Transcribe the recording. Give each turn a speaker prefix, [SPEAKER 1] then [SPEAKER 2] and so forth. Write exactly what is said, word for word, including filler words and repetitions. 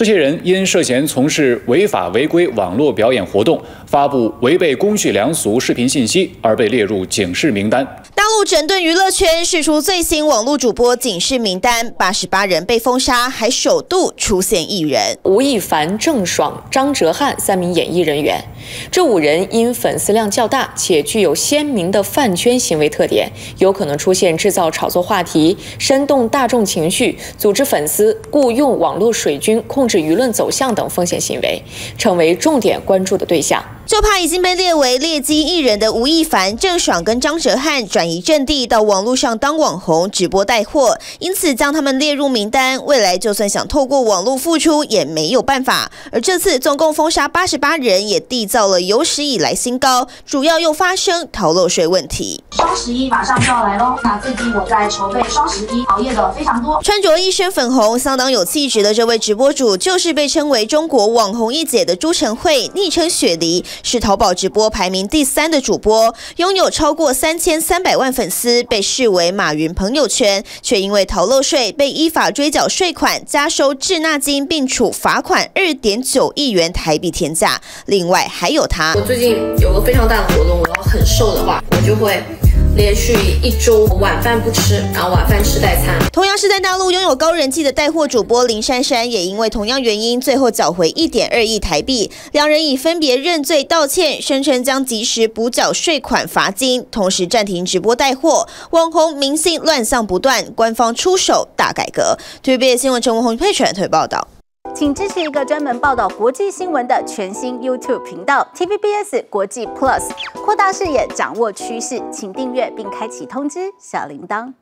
[SPEAKER 1] 这些人因涉嫌从事违法违规网络表演活动、发布违背公序良俗视频信息，而被列入警示名单。
[SPEAKER 2] 大陆整顿娱乐圈，释出最新网络主播警示名单，八十八人被封杀，还首度出现艺人
[SPEAKER 3] 吴亦凡、郑爽、张哲瀚三名演艺人员。这五人因粉丝量较大，且具有鲜明的饭圈行为特点，有可能出现制造炒作话题、煽动大众情绪、组织粉丝、雇用网络水军控制舆论走向等风险行为，成为重点关注的对象。
[SPEAKER 2] 就怕已经被列为劣迹艺人的吴亦凡、郑爽跟张哲瀚转移阵地到网络上当网红直播带货，因此将他们列入名单，未来就算想透过网络复出也没有办法。而这次总共封杀八十八人，也缔造了有史以来新高，主要又发生逃漏税问题。
[SPEAKER 4] 双十一马上就要来喽，那最近我在筹备双十一，熬夜的非常多。
[SPEAKER 2] 穿着一身粉红、相当有气质的这位直播主，就是被称为中国网红一姐的朱晨慧，昵称雪梨，是淘宝直播排名第三的主播，拥有超过三千三百万粉丝，被视为马云朋友圈，却因为逃漏税被依法追缴税款、加收滞纳金，并处罚款二点九亿元台币天价。另外还有他，
[SPEAKER 5] 我最近有个非常大的活动，我要很瘦的话，我就会连续一周晚饭不吃，然后晚饭吃代餐。
[SPEAKER 2] 同样是在大陆拥有高人气的带货主播林珊珊，也因为同样原因，最后缴回一点二亿台币。两人已分别认罪道歉，声称将及时补缴税款罚金，同时暂停直播带货。网红明星乱象不断，官方出手大改革。T V B S 新闻陈文宏配全推报道。
[SPEAKER 6] 请支持一个专门报道国际新闻的全新 YouTube 频道 T V B S 国际 Plus， 扩大视野，掌握趋势，请订阅并开启通知小铃铛。